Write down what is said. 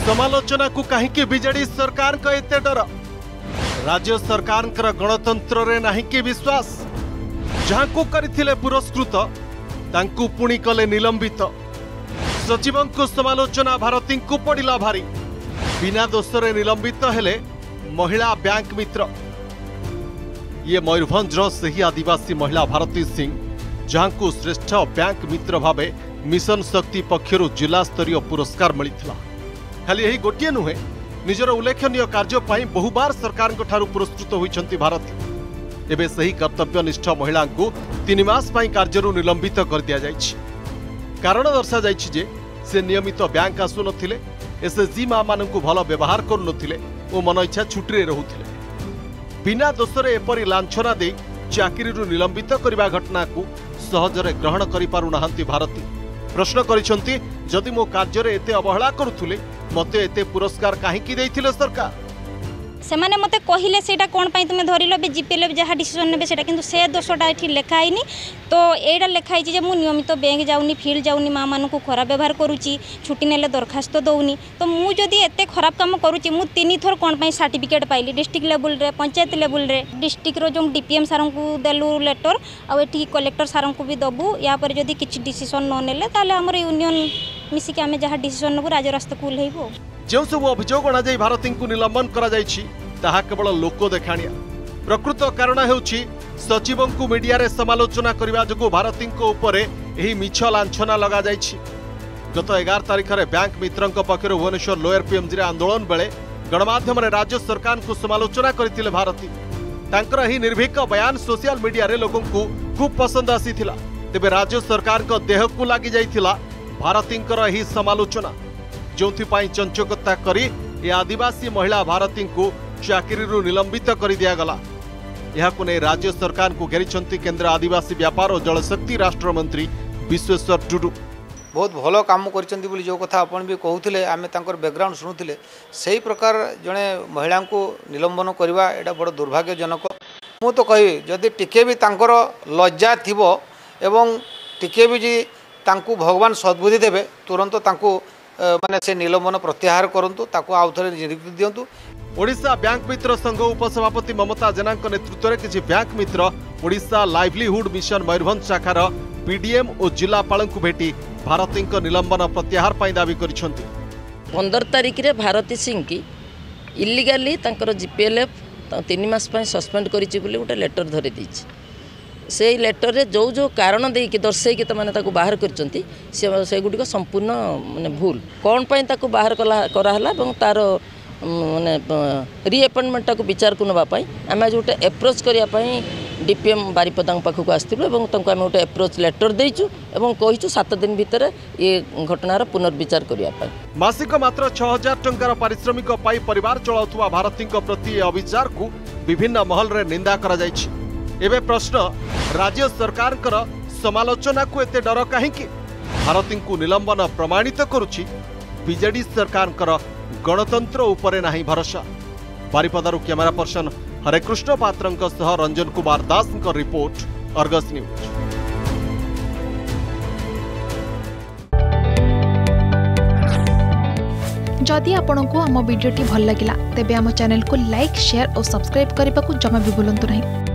समालोचना को कहीं बीजेडी सरकार को एते डर राज्य सरकार गणतंत्र रे नहीं कि विश्वास जहां को करथिले पुरस्कृत तांकु पुणी कले निलंबित सचिवों को समालोचना भारती को पड़िला भारी बिना दोषरे निलंबित हेले महिला बैंक मित्र ये मयूरभंजर सही आदिवासी महिला भारती सिंह जहां को श्रेष्ठ बैंक मित्र भावे मिशन शक्ति पक्षर जिला स्तरीय पुरस्कार मिलता खाली यही गोटे नुहे निजर उल्लेखनीय कार्य बहुबार सरकार पुरस्कृत होती भारती एवं सही कर्तव्यनिष्ठ महिला को 3 मास कार्य निलंबित कर दि जाइए कारण दर्शा जाइए से नियमित बैंक आसु नथिले एसएचजी माँ मानू भल व्यवहार करुनथिले और मन इच्छा छुट्टी रोते बिना दोषरे एपरी लांछना दे चाकरी निलंबित करने घटना को सहजरे ग्रहण करि भारती प्रश्न करिसेंती जदि मो कार्य एते अवहेला करुथुले मते एते पुरस्कार काहेकि दैथिले सरकार से मैंने मत कहले से कौन तुम धरल जीपीएल जहाँ डिसीजन ने किंतु से दोषटा ये लिखाई तो यहाँ लिखाई जे मु नियमित बैंक जाऊनी फील्ड जाऊनी माँ मानू खराब व्यवहार करुच्ची छुट्टी नेले दरखास्त दौनी तो मुझे एत खराब कम करुच्ची मु 3 थर कौन सर्टिफिकेट पाइली डिस्ट्रिक्ट लेवल रे पंचायत लेवल रे डिस्ट्रिक्ट रो जो डीपीएम सार को देलु लेटर आठी कलेक्टर सार को भी दबु या जदि किसी डिसीजन न नेले ताले हमर यूनियन मिसिक आम जहाँ डिसीजन नबू राजरास्ता को ओह्लैबू जो सब अभियोग अणाई भारती को निलंबन करा केवल लोक देखाणिया प्रकृत कारण हेउछि सचिवों को मीडिया रे समालोचना करने जो भारती एही मिछ लांछना लगा जाइछि। गत 11 तारिख में बैंक मित्रों पक्षर भुवनेश्वर लोयर पीएमजी आंदोलन बेले गणमाध्यम राज्य सरकार को समालोचना करथिले भारती तांकर एही निर्भीक बयान सोशल मीडिया रे लोगों को खूब पसंद आसीथिला तेबे राज्य सरकार को देह को लागि जाइथिला भारती एही समालोचना जोंथिपाई चंचकता करी ए आदिवासी महिला भारती को चाकरी निलंबित कर दिगला यहां नहीं राज्य सरकार को घेरी केंद्र आदिवासी व्यापार और जलशक्ति राष्ट्र मंत्री विश्वेश्वर टुडू बहुत भल कम कर जो कथा अपन भी कहते आम बैकग्राउंड शुणुले से ही प्रकार जड़े महिला को निलंबन करवा यहाँ बड़ दुर्भाग्यजनक मु तो कहि जदि टिके भी तांकर लज्जा थिबो एवं टिके भी जी तांकु भगवान सद्बुद्धि देवे तुरंत तांकु माने से निलंबन प्रत्याहार करंतु ताकु आउ थरे नियुक्ति दियंतु। ओडिशा बैंक मित्र संघ उपसभापति ममता जेना नेतृत्व में किसी bank Mitra Odisha livelihood mission Mayurbhanj शाखार पीडीएम और जिलापाल को भेटी भारती निलंबन प्रत्याहार दावी कर 15 तारिख रे भारती सिंह की इलिगाली जीपीएलएफ 3 मास सस्पेंड करिछि बोली गोटे लेटर धरी देछि से लेटर रे जो जो कारण दे कि दर्शाई कि मैंने बाहर कर गुड़िक संपूर्ण माने भूल कौन पाई बाहर कराला तार माने रिअपॉइंटमेंट को विचार को नापी आम आज गोटे एप्रोच करने डीपीएम बारिपदा पाखक आसलु आम गोटे एप्रोच लेटर देचु और कहीचु 7 दिन भितर ये घटनार पुनर्विचार करने मासिक मात्र 6000 टंकार पारिश्रमिक पाई परिवार चलाउथुवा भारती प्रति अविचार को विभिन्न महल रे निंदा करा जाइछि। एवं प्रश्न राज्य सरकार समालोचना को एते डर कहीं भारती को निलंबन प्रमाणित करुछि बीजेडी सरकार गणतंत्र उपरे नहीं भरोसा। बारिपदारू कैमरा पर्सन हरेकृष्ण पात्र सह Ranjan Kumar Das report Argus news. जदि आपंक आम भिडी भल लगा तेब आम चैनल को लाइक शेयर और सब्सक्राइब करने को जमा भी भूलु नहीं।